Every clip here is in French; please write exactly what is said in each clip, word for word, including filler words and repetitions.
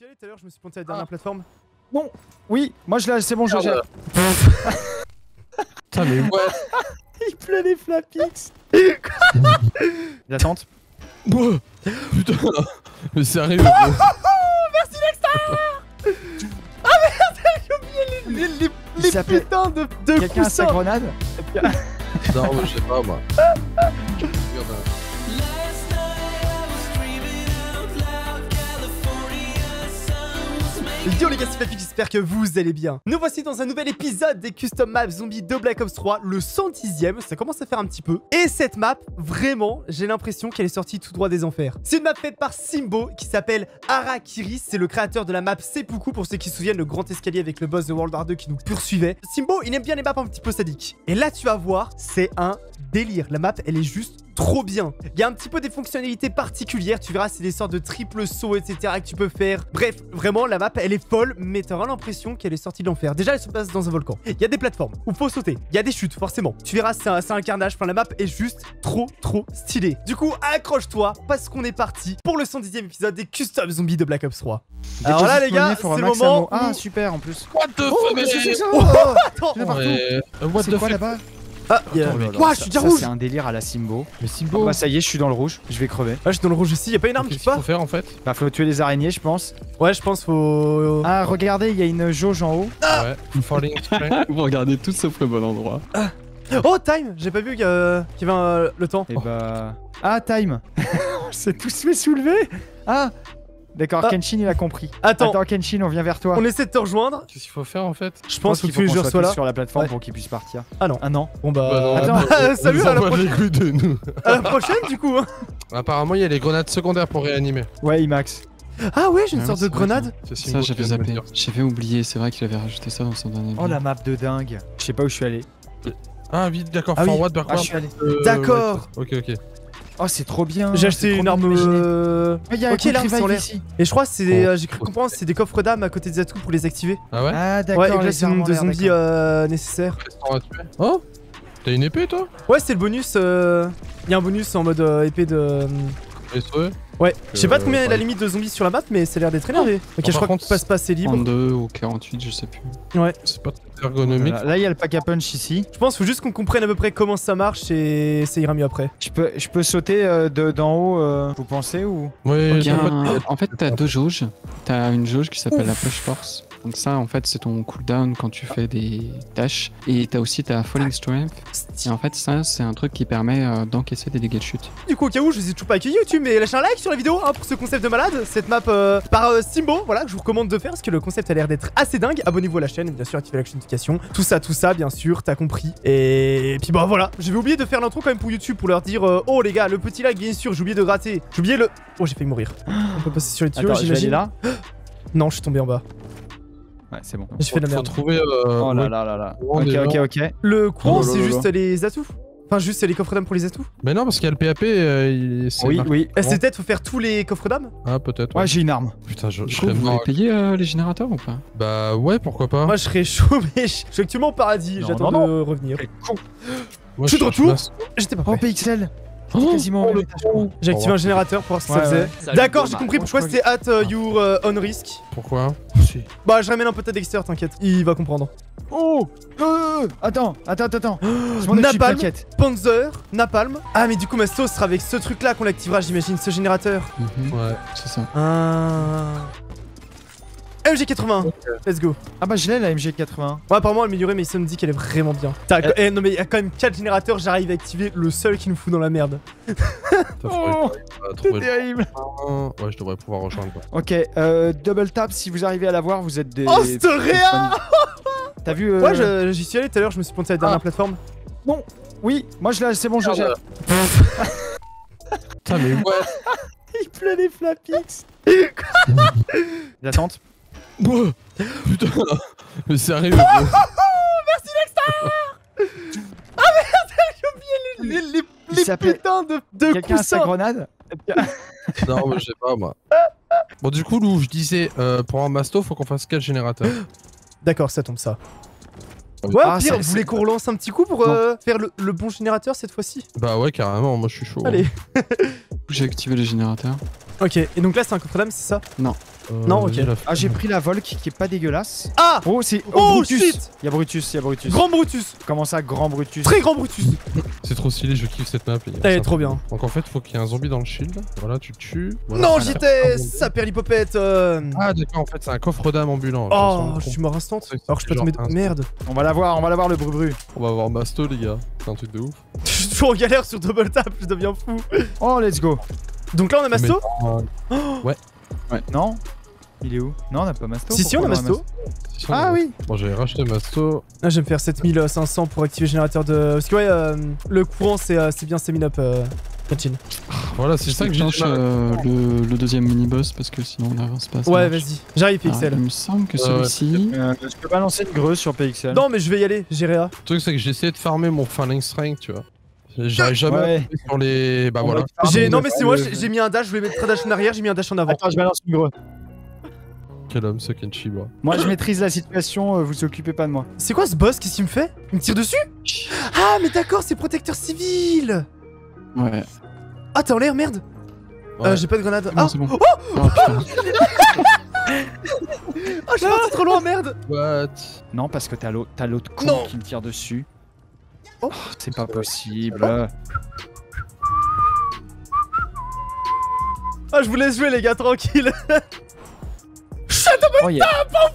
suis allé tout à l'heure, je me suis pointé à la dernière ah. plateforme. Bon, oui, moi je l'ai, c'est bon, je ah, gère. Putain, mais ouais. Il pleut les flapix. L'attente. Oh, putain, mais sérieux. Oh, oh, oh, merci Dexter. Ah merde, j'ai oublié les, les, les, les putains de, de quelqu'un a sa grenade. Non, mais je sais pas moi. Yo les gars, c'est Papy, j'espère que vous allez bien. Nous voici dans un nouvel épisode des Custom Maps Zombies de Black Ops trois, le cent dixième, ça commence à faire un petit peu. Et cette map, vraiment, j'ai l'impression qu'elle est sortie tout droit des enfers. C'est une map faite par Simbo qui s'appelle Arakiris, c'est le créateur de la map Seppuku pour ceux qui se souviennent, le grand escalier avec le boss de World War deux qui nous poursuivait. Simbo, il aime bien les maps un petit peu sadiques. Et là, tu vas voir, c'est un délire. La map, elle est juste trop bien. Il y a un petit peu des fonctionnalités particulières. Tu verras, c'est des sortes de triple sauts, et cetera que tu peux faire. Bref, vraiment, la map, elle est folle, mais t'auras l'impression qu'elle est sortie de l'enfer. Déjà, elle se passe dans un volcan. Il y a des plateformes où faut sauter. Il y a des chutes, forcément. Tu verras, c'est un, un carnage. Enfin, la map est juste trop, trop stylée. Du coup, accroche-toi, parce qu'on est parti pour le cent dixième épisode des Custom Zombies de Black Ops trois. Alors là, les gars, c'est le moment. Ah, super, en plus. What the fuck? Oh, mais c'est ça. Oh, attends. What the fuck là-bas? Ah, il y a... Ouah, je suis déjà rouge. C'est un délire à la Simbo. Mais Simbo... Ah bah ça y est, je suis dans le rouge, je vais crever. Ouais, je suis dans le rouge aussi, y'a pas une arme qui Qu'est-ce qu'il faut faire en fait? Bah faut tuer les araignées, je pense. Ouais, je pense faut... Ah, regardez, il y a une jauge en haut. Ah ouais, falling strength. Vous regardez tout sauf le bon endroit. Ah. Oh, time. J'ai pas vu qu'il y, a... qu'il y avait un... le temps. Et oh. bah... Ah, time. On s'est tous fait soulever. Ah. D'accord, ah. Kenshin il a compris. Attends. Attends, Kenshin, on vient vers toi. On essaie de te rejoindre. Qu'est-ce qu'il faut faire en fait? Je pense, qu'il faut que les joueurs soient là sur la plateforme ouais. pour qu'ils puissent partir. Ah non. Ah non. Bon bah... bah non, attends, bah, salut à la prochaine. De nous. À la prochaine du coup. Hein. Apparemment il y a les grenades secondaires pour réanimer. Ouais, Imax. Ah ouais, j'ai une ah sorte oui, de grenade. Ça j'avais zappé. J'avais oublié, c'est vrai qu'il avait rajouté ça dans son dernier. Oh la map de dingue. Je sais pas où je suis allé. Ah vite, d'accord, ah, forward, oui. backward. Ah, je suis allé. Euh, D'accord. Ouais. Ok, ok. Oh c'est trop bien. J'ai acheté une arme... Euh... Oh, y a ok, l'arme sur l'air. Et je crois que c'est des... Oh. Euh, j'ai cru comprendre c'est des coffres d'âme à côté des atouts pour les activer. Ah ouais? Ah d'accord. Ouais, et là c'est le nombre de zombies euh, nécessaire. Oh, t'as une épée toi? Ouais, c'est le bonus. Euh... Il y a un bonus en mode euh, épée de... Ouais, je sais pas de combien est la limite de zombies sur la map, mais ça a l'air d'être énervé. Ok, je crois qu'on passe pas assez libre. trente-deux ou quarante-huit, je sais plus. Ouais. C'est pas très ergonomique. Là, il y a le pack à punch ici. Je pense qu'il faut juste qu'on comprenne à peu près comment ça marche et ça ira mieux après. Je peux, je peux sauter euh, d'en haut, euh, vous pensez ou? Ouais, okay, un... En fait, t'as deux jauges. T'as une jauge qui s'appelle la push force. Donc ça, en fait, c'est ton cooldown quand tu fais des tâches. Et t'as aussi ta falling strength. Et en fait, ça, c'est un truc qui permet euh, d'encaisser des dégâts de chute. Du coup, au cas où, je vous ai toujours pas accueilli YouTube, mais lâchez un like sur la vidéo hein, pour ce concept de malade. Cette map euh, par euh, Simbo, voilà, que je vous recommande de faire parce que le concept a l'air d'être assez dingue. Abonnez-vous à la chaîne, bien sûr, activez la notification. Tout ça, tout ça, bien sûr, t'as compris. Et... et puis bah voilà, j'avais oublié de faire l'intro quand même pour YouTube pour leur dire euh, oh les gars, le petit like, bien sûr, j'ai oublié de gratter. J'ai oublié le... Oh, j'ai failli mourir. On peut passer sur les tuyaux, j'imagine. là Non, je suis tombé en bas. Ouais, c'est bon. J'ai fait de la merde. Faut trouver, euh, oh là ouais. là là là. Ok, ok, ok. Le courant, oh, c'est juste là. les atouts. Enfin, juste les coffres d'âme pour les atouts. Mais non, parce qu'il y a le P A P. Euh, oui, oui. Eh, c'est peut-être faut faire tous les coffres d'âme. Ah, peut-être. Ouais, ouais j'ai une arme. Putain, je, je serais Vous voulez payer euh, les générateurs ou pas? Bah ouais, pourquoi pas. Moi, je serais chaud, mais je suis actuellement au paradis. J'attends de revenir. Je suis de retour. J'étais pas prêt. Oh, P X L. Oh, quasiment oh, oh. J'ai activé un générateur pour voir ce que ouais, ça faisait. Ouais. D'accord, j'ai compris pourquoi c'était at uh, your uh, own risk. Pourquoi? Bah, je ramène un peu ta Dexter, t'inquiète. Il va comprendre. Oh euh, Attends, attends, attends. Napalm, Panzer, Napalm. Ah, mais du coup, ma sauce sera avec ce truc-là qu'on l'activera, j'imagine, ce générateur. Mm-hmm. Ouais, c'est ça. Ah. M G quatre-vingt-un, okay. Let's go. Ah bah je l'ai la M G quatre-vingt-un. Ouais apparemment améliorée mais ça me dit qu'elle est vraiment bien. Euh... Eh, non mais il y a quand même quatre générateurs, j'arrive à activer le seul qui nous fout dans la merde. Oh, c'est terrible. Ouais je devrais pouvoir rejoindre quoi. Ok, euh, double tap si vous arrivez à l'avoir, vous êtes des... Oh Storéa. T'as vu euh... Ouais j'y suis allé tout à l'heure, je me suis pointé à la dernière ah. plateforme. Bon, oui, moi je l'ai, c'est bon je gère. Putain mais ouais. Il pleut les flapix. L'attente. Oh, putain, mais sérieux. Oh, oh, oh, merci Dexter. Ah merde, j'ai oublié les, les, les, les putains de, de quelqu'un a sa grenade. Non, mais je sais pas moi. Bon, du coup, Lou, je disais, euh, pour un masto, faut qu'on fasse quel générateur? D'accord, ça tombe ça. Ouais, ah, pire, vous voulez qu'on relance un petit coup pour euh, faire le, le bon générateur cette fois-ci? Bah ouais, carrément, moi je suis chaud. Allez. J'ai activé les générateurs. Ok, et donc là c'est un coffre-d'âme, c'est ça? Euh, Non, ok. vas-y, la Ah, j'ai pris la Volk qui est pas dégueulasse. Ah! Oh, c'est. Oh, Oh, Brutus. shit! Y'a Brutus, y'a Brutus. Grand Brutus! Comment ça, grand Brutus? Très grand Brutus! C'est trop stylé, je kiffe cette map. les gars. Elle est Ça- trop bien. Donc en fait, faut qu'il y ait un zombie dans le shield. Voilà, tu tues. Voilà. Non, Ah, j'étais ah, sa perlipopette! euh... Ah d'accord, en fait, c'est un coffre d'âme ambulant. Oh, Je je suis mort instant. C'est- Alors que je peux c'est tomber genre de un- merde. On va l'avoir, on va l'avoir le bru-bru. On va avoir Masto, les gars. C'est un truc de ouf. Je suis toujours en galère sur double tap, je deviens fou. Oh, let's go. Donc là on a Masto? Mais- Ouais, non? Il est où? Non, on a pas Masto. Si, si, on a Pourquoi Masto. Si, on Ah a- oui. Bon, j'avais racheté Masto. Ah, je vais me faire sept mille cinq cents pour activer le générateur de. Parce que ouais, euh, le courant c'est euh, c'est bien stamina up, euh, Kachin. Voilà, c'est Je ça que j'ai déclenche dit. euh, le, le deuxième mini-boss parce que sinon on n'avance pas. ça Ouais, marche. vas-y. J'arrive, Ah, Pixel. il me semble que Ouais, ouais, celui-ci. Euh, je peux balancer une greu sur P X L. Non, mais je vais y aller, j'ai Réa. Le truc, c'est que j'ai essayé de farmer mon Phalanx Strength, tu vois. J'arrive jamais Ouais. à tomber sur les. Bah On voilà. va te faire J'ai... un Non, peu mais de- c'est moi, le- j'ai j'ai mis un dash, je voulais mettre un dash en arrière, j'ai mis un dash en avant. Attends, je balance une greu. Quel homme ce Kenshi, moi. Moi, je maîtrise la situation, euh, vous occupez pas de moi. C'est quoi ce boss? Qu'est-ce qu'il me fait? Il me tire dessus? Ah, mais d'accord, c'est protecteur civil! Ouais. Ah, t'es en l'air, merde! Ouais. Euh, j'ai pas de grenade. Non, Ah! c'est bon. Oh putain. Oh, je suis parti trop loin, merde! What? Non, parce que t'as l'autre t'as l'autre con Non. qui me tire dessus. Oh. C'est pas possible. Ah, je vous laisse jouer, les gars, tranquille. Oh, yeah.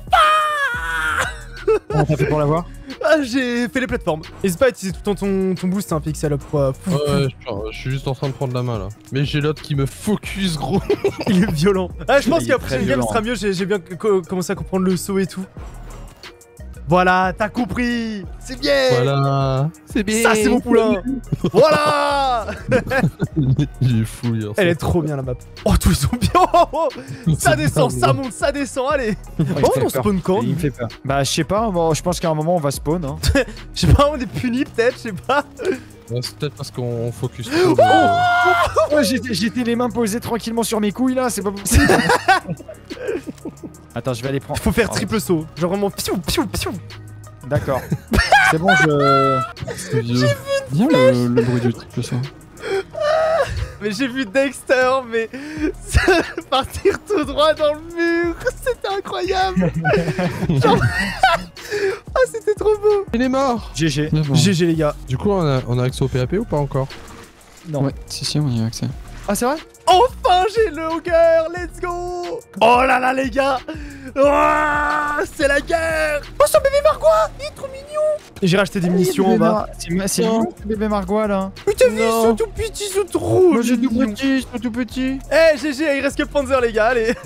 Comment t'as fait pour l'avoir? Ah, j'ai fait les plateformes. N'hésite pas à utiliser tout le temps ton, ton boost, hein, Pixel up, quoi. Fou, fou. Ouais, je, je suis juste en train de prendre la main là. Mais j'ai l'autre qui me focus, gros. Il est violent. Ah, je pense Il est qu'après très le game violent. sera mieux. J'ai j'ai bien co- commencé à comprendre le saut et tout. Voilà, t'as compris. C'est bien. Voilà. C'est bien. Ça, c'est mon poulain. Voilà. Il est fou, hier. Elle est trop bien la map. Oh, tous les zombies. Oh, oh, oh. Ça descend, ça monte, ça descend. Allez. Oh, il me Oh, fait on peur. spawn quand? Il me fait peur. Bah, je sais pas, bon, je pense qu'à un moment on va spawn. Hein. Je sais pas, on est puni peut-être, je sais pas. Ouais, c'est peut-être parce qu'on focus trop. Oh euh, Ouais, j'étais j'étais les mains posées tranquillement sur mes couilles là, c'est pas possible. Attends, je vais aller prendre. Faut faire Oh, triple saut. Genre vraiment piou, piou, piou. D'accord. C'est bon, je. c'est vieux. Bien le, le bruit du triple saut. Mais j'ai vu Dexter, mais ça- partir tout droit dans le mur. C'était incroyable. Genre... Ah, c'était trop beau. Il est mort. G G. Bien, bon. G G les gars. Du coup, on a, on a accès au P A P ou pas encore? Non. Ouais, si, si, on y a accès. Ah, c'est vrai? Enfin j'ai le Hogger, let's go. Oh là là les gars. Ouah, c'est la guerre. Oh son bébé Margois, il est trop mignon. J'ai racheté des munitions en bas. C'est ma- c'est Non. lui, le bébé Margois là. Mais t'as vu, ils Non. sont tout petits, ils sont trop Moi j'ai tout mignons. petit, je suis tout petit. Eh G G, il reste que Panzer les gars, allez.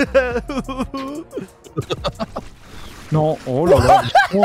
Non, oh là là. Oh.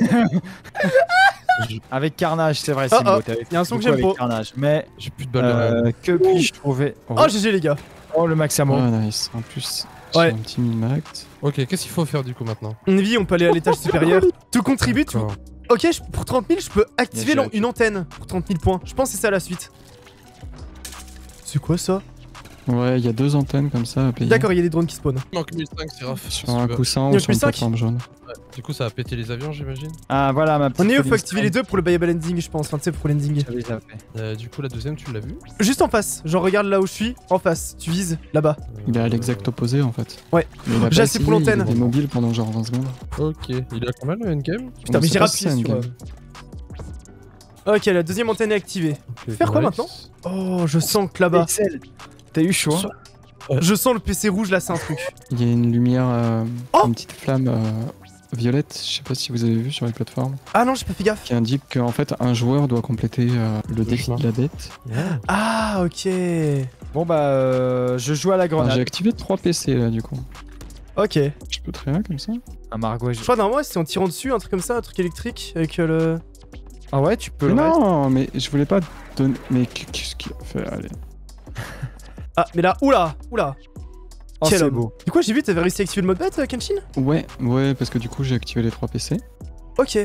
Avec Carnage, c'est vrai, Oh, Simbo. oh, t'avais y a un fait son que beaucoup j'aime avec pas. Carnage. Mais J'ai plus de balles de rien. euh, que puis-je trouver? Oh, Oh G G les gars. oh, le Maxamo. Ah, nice. En plus, Ouais. j'ai un petit mini-max. Ok, qu'est-ce qu'il faut faire du coup maintenant? Une vie, on peut aller à l'étage supérieur. Tu contribues, tu... D'accord. Ok, je- pour trente mille, je peux activer Bien l'an- sûr. une antenne. Pour trente mille points. Je pense que c'est ça la suite. C'est quoi ça? Ouais, il y a deux antennes comme ça à payer. D'accord, il y a des drones qui spawnent. Il manque mille cinq, c'est raf. Sur un coussin Il y a ou sur une plus cinq. plateforme jaune. Du coup, ça a pété les avions, j'imagine. Ah, voilà ma petite. On est où? Faut Colin activer les Stein. deux pour le viable ending, je pense. Enfin, tu sais, pour l'ending. J'avais déjà fait. Euh, du coup, la deuxième, tu l'as vue? Juste en face. Genre, regarde là où je suis. En face. Tu vises là-bas. Il est à l'exact opposé en fait. Ouais. Mais il a J'ai pas assez pour essayé, l'antenne. Il est mobile pendant genre vingt secondes. Ok. Il est à combien le endgame? Putain, On mais sait j'ai pas si rappuyé c'est un sur. game. euh, Ok, la deuxième antenne est activée. Ok, Faire quoi nice. maintenant? Oh, je sens que là-bas. Excel. T'as eu chaud. hein. Je sens le P C rouge là, c'est un truc. Il y a une lumière, euh, Oh une petite flamme euh, violette, je sais pas si vous avez vu sur les plateformes, Ah non, j'ai pas fait gaffe. qui indique qu'en fait un joueur doit compléter euh, le défi chemin. de la bête. Ah, ok. Bon bah, euh, je joue à la Alors, grenade. J'ai activé trois P C là du coup. Ok. Je Je peux très bien comme ça. Un Margois. je- crois normalement, c'est en tirant dessus, un truc comme ça, un truc électrique avec euh, le. Ah ouais, tu peux Mais le reste. non, mais je voulais pas donner. Mais qu'est-ce qu'il a fait? Allez. Ah, mais là, oula, oula. Oh, Quel c'est homme. beau. Du coup, j'ai vu, t'avais réussi à activer le mode bête, euh, Kenshin? Ouais, ouais, parce que du coup j'ai activé les trois P C. Ok.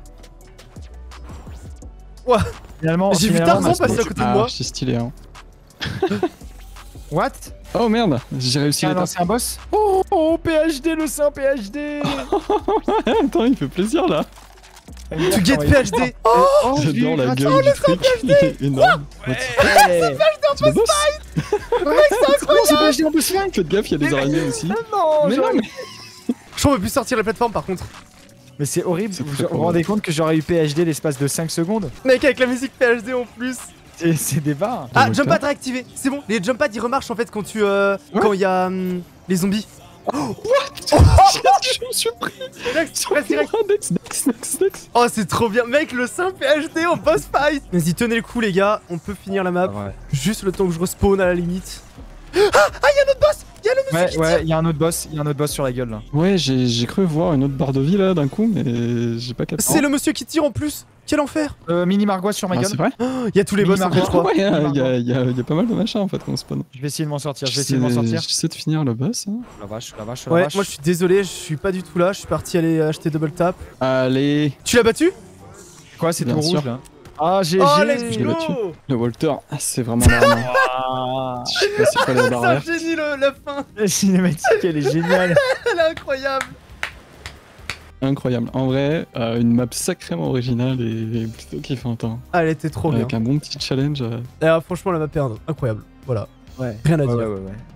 Finalement, J'ai vu finalement, Tarzan Masmo, passer à tu- côté de Ah, moi. c'est stylé hein. What? Oh merde, j'ai réussi Tu as à lancé un boss? Oh, oh, P H D, le sein P H D. Attends, il fait plaisir là. Tu get P H D. Oh, je l'ai J'adore la gratuit. gueule du truc. Il est énorme. Ouais. Tu veux boss? C'est bon, c'est P H D en boss fight. Faites gaffe, il y a des araignées aussi. Non, Mais non, j'aurais- mais... Je crois qu'on peut plus sortir la plateforme par contre. Mais c'est horrible, C'est vous très vous vous probable. rendez compte que j'aurais eu P H D l'espace de cinq secondes? Mec, avec la musique P H D en plus. C'est c'est des barres. Ah, Dans le jump cas. pad réactivé. C'est bon, les jump pads ils remarchent en fait quand tu. Euh, Ouais. Quand il y a hum, les zombies. Je me suis pris. Next, press direct. Next, next, next, next. Oh, c'est trop bien. Mec, le simple P H D en boss fight. Vas-y, tenez le coup, les gars. On peut finir la map. Ouais, Juste le temps que je respawn à la limite. Ah, ah, il y a un autre boss. Il y a le monsieur ouais, qui ouais, tire. il y a un autre boss, il y a un autre boss sur la gueule là. Ouais, j'ai j'ai cru voir une autre barre de vie là d'un coup, mais j'ai pas capté. C'est le monsieur qui tire en plus. Quel enfer. Euh, mini Margois sur ma Ah, gueule. c'est vrai. Il y a tous les boss en fait, je Mini-Margot. crois. Ouais, il y, a- il y a- il y a il y a pas mal de machins en fait qu'on spawn. Je vais essayer de m'en sortir, je vais essayer de m'en sortir. J'essaie de finir le boss. Hein. La vache, la vache, la Ouais, vache. moi je suis désolé, je suis pas du tout là. Je suis parti aller acheter double tap. Allez, Tu l'as battu? Quoi, c'est Bien tout sûr. rouge là? Ah, G G. Oh, let's je l'ai battu. go. le Walter, ah, c'est vraiment l'arme. Ah, Je sais pas c'est quoi la C'est barre un verte. génie le- la fin. la cinématique, elle est géniale. Elle est incroyable. Incroyable. En vrai, euh, une map sacrément originale et plutôt kiffante. Hein. Ah, elle était trop bien. Avec un bon petit challenge. euh, Et, ah, franchement, la map est incroyable. Voilà. Ouais. Rien à Ouais, dire. ouais, ouais, ouais.